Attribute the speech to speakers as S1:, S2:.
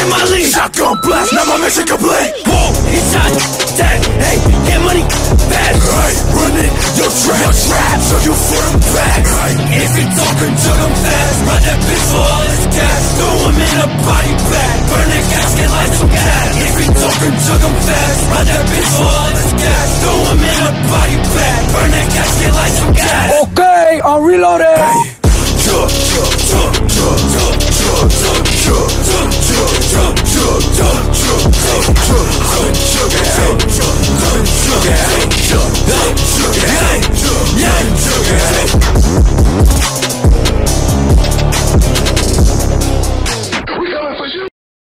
S1: in my league.
S2: Shotgun blast, now my mission complete.
S1: Whoa, he's shot, dead. Hey, get money, bad.
S2: Hey, running your trap, so you for them back.
S1: If you talking to them fast, run that bitch for all his gas. Throw him in a body bag, burn that gasket like some cat. If you talking to them fast, run that bitch for all his gas. Throw him in a body bag.